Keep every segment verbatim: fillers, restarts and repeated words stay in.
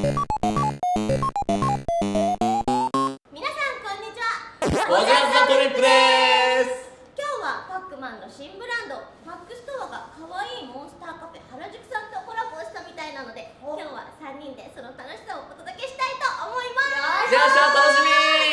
おじゃさトリップです。 今日はパックマンの新ブランドパックストアがかわいいモンスターカフェ原宿さんとコラボしたみたいなので、今日はさんにんでその楽しさをお届けしたいと思います。 じゃあ楽し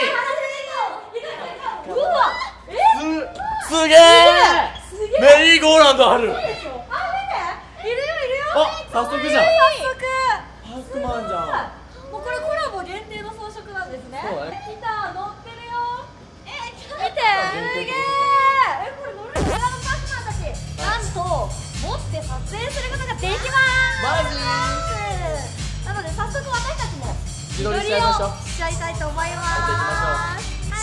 み。 うわ、 すすげえ。メリーゴーランドある。 あ、見て、いるよいるよ。 あ、早速じゃん。 早速。 パックマンじゃん。 もうこれコラボ限定の装飾なんですね。 そうね。 来た、乗ってるよ。え、見て、すげえ。え、これ乗るの？こちらのパックマンたち、なんと持って撮影することができます。 マジ？ なので早速私たちも自撮りしちゃいましょう。 しちゃいたいと思います。はい、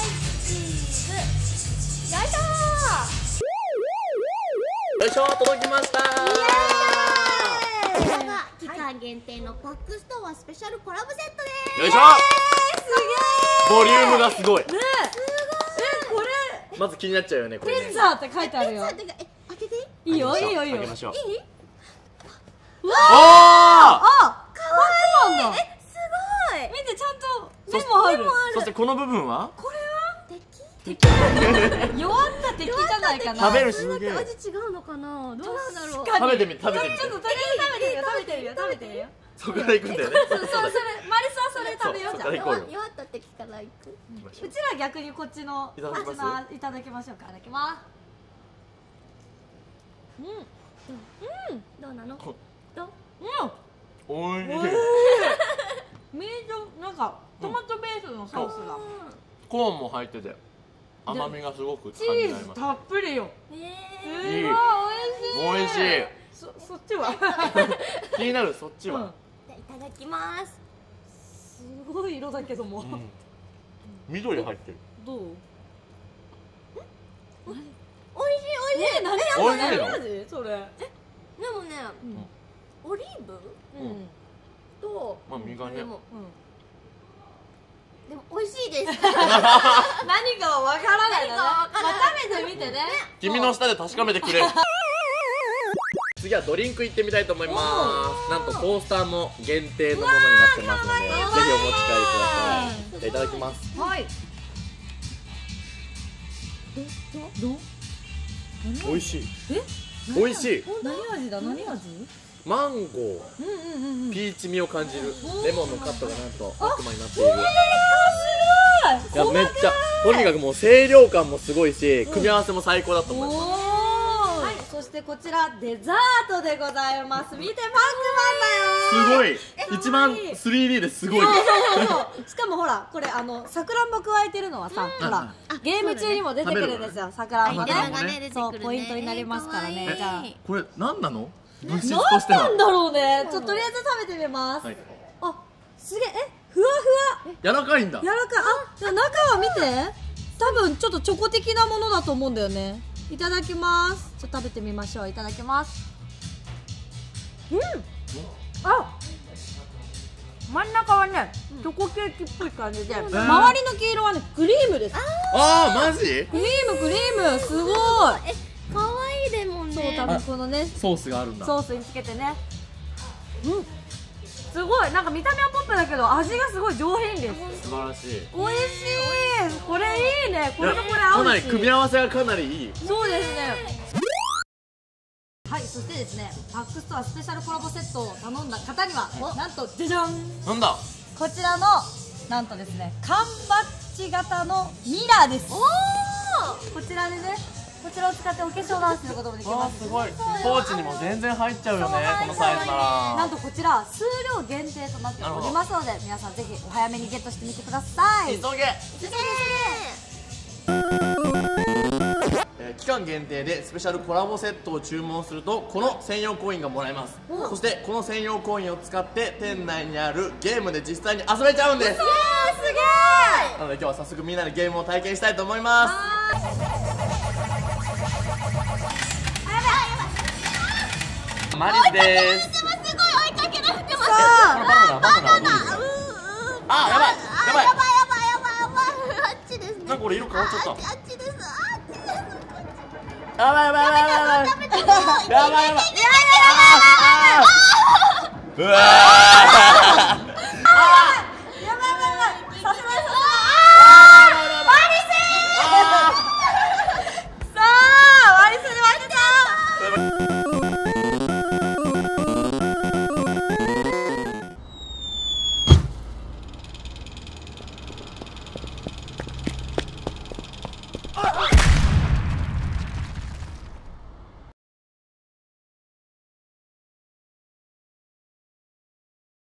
チーズ。やいたー。 よいしょ、届きましたー。 こちらが期間限定のパックストアスペシャルコラボセットです。 よいしょ。 すげえ。 ボリュームがすごい。 ねえ、すごい。え、これまず気になっちゃうよね、これね。 ピッツァって書いてあるよ。え、開けていい？いいよいいよいいよ。 開けましょう。 いい？ おー。 あ、かわいい。え、すごい。見て、ちゃんとメモある。 そしてこの部分は？ これは敵？弱った敵じゃないかな。 食べるしすげえ。 味違うのかな。どうなんだろう。 食べてみ食べてみて。 ちょっととりあえず食べてみよう食べてみよう食べてみよう。 そこから行くんだよね。 そうそう、それマリスはそれ食べよう。じゃあ弱った敵から行く。 ううちら逆にこっちのいただきます。 いただきましょうか。いただきます。うん、うん、どうなの？どう？ うん、おいしい。 ミート、なんかトマトベースのソースがコーンも入ってて甘みがすごく感チじられーズます。 たっぷりよ。すごい美味しい。 美味しい。 そ、そっちは気になる、そっちは。 いただきます。すごい色だけども、 緑入ってる。 どう？美味しい美味しい。何味？何味？それ。え、でもね、オリーブと、 まあ身がね。 でも美味しいです。何かはわからないのね。まあ食べてみてね。 君の舌で確かめてくれ。次はドリンク行ってみたいと思います。なんとコースターも限定のものになってますので、ぜひお持ち帰りください。じゃあいただきます。 はい。どど美味しい。 え？ 美味しい。 何味だ？何味？ マンゴー、ピーチ味を感じる。レモンのカットがなんと悪魔になっている。いや、めっちゃ、とにかくもう清涼感もすごいし、組み合わせも最高だと思います。はい、 そしてこちらデザートでございます。見て、パックマンだよ。 すごい。一番 スリーディー ですごい。 しかもほら、これあのさくらんぼ加えてるのはさ、ほらゲーム中にも出てくるんですよ。さくらんぼね。そう、ポイントになりますからね。じゃあこれ何なの？物質としては。 なんだろうね。ちょっととりあえず食べてみます。あ、すげえ。え、ふわふわ。 柔らかいんだ。 柔らかい。あ、じゃあ中は見て。多分ちょっとチョコ的なものだと思うんだよね。いただきます。ちょっと食べてみましょう。いただきます。うん。あ、真ん中はね、チョコケーキっぽい感じで、周りの黄色はね、クリームです。 ああ、マジ？ クリーム、クリーム、すごい。え、可愛いでもね。そう、多分このね、 ソースがあるんだ。 ソースにつけてね。うん。すごい、なんか見た目はポップだけど、味がすごい上品です。 素晴らしい。 美味しい。これいいね。これとこれ合うし。 かなり組み合わせがかなりいい。 そうですね。はい、そしてですね、パックストアスペシャルコラボセットを頼んだ方には、なんとじゃじゃん。 なんだ。 こちらのなんとですね、缶バッジ型のミラーです。おお。こちらでね、こちらを使ってお化粧直しすることもできます。 すごい。ポーチにも全然入っちゃうよね。このサイズなら。 なんとこちら数量限定となっておりますので、皆さんぜひお早めにゲットしてみてください。 急げ。急げ。期間限定でスペシャルコラボセットを注文するとこの専用コインがもらえます。そしてこの専用コインを使って店内にあるゲームで実際に遊べちゃうんです。すげー。なので今日は早速みんなでゲームを体験したいと思います。マリスです。 すごい追いかけられてます。 バナナバナナ。あ、やばいやばいやばいやばいやばい。あっちですね。 なんか俺色変わっちゃった。 あっちです。 やばいやばいやばいやばいやばいやばいやばい。うわー。